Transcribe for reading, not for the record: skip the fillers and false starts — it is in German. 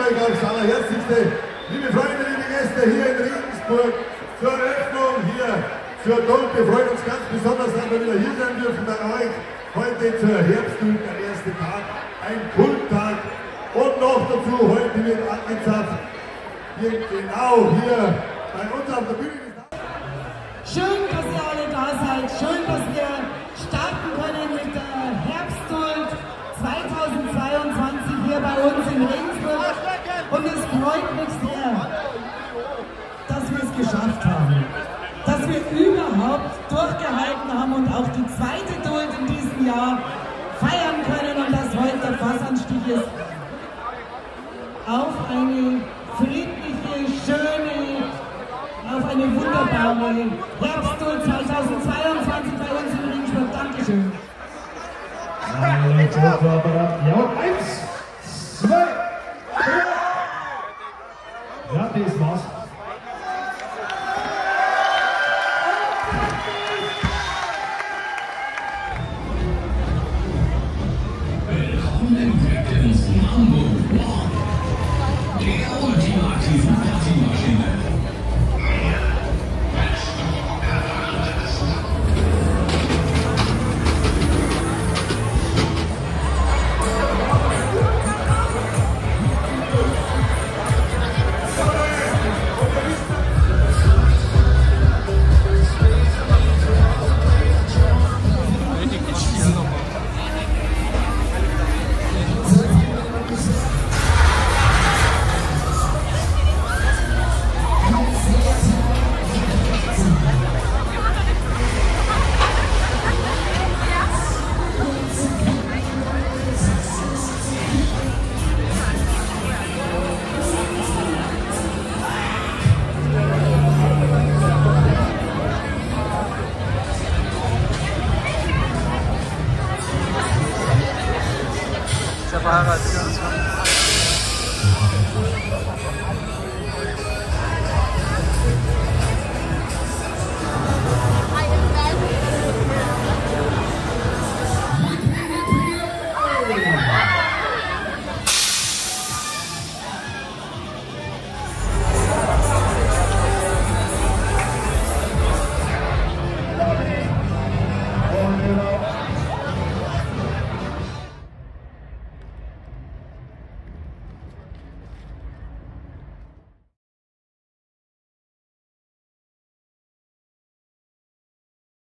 euch aufs allerherzlichste, liebe Freunde, liebe Gäste hier in Regensburg, zur Eröffnung hier zur Donau. Wir freuen uns ganz besonders, dass wir wieder hier sein dürfen bei euch. Heute zur Herbstdult, der erste Tag, ein Kulttag. Und noch dazu, heute wird angezapft, hier genau hier bei uns auf der Bühne. Schön, dass ihr alle da seid. Schön, dass wir starten können mit der Herbstdult 2022 hier bei uns in Regensburg. Und es freut mich sehr, dass wir es geschafft haben. Dass wir überhaupt durchgehalten haben und auch die zweite Dult in diesem Jahr feiern können und dass heute der Fassanstieg ist auf eine friedliche, schöne, auf eine wunderbare Herbstdult 2022 bei uns in Regensburg. Dankeschön. Ja,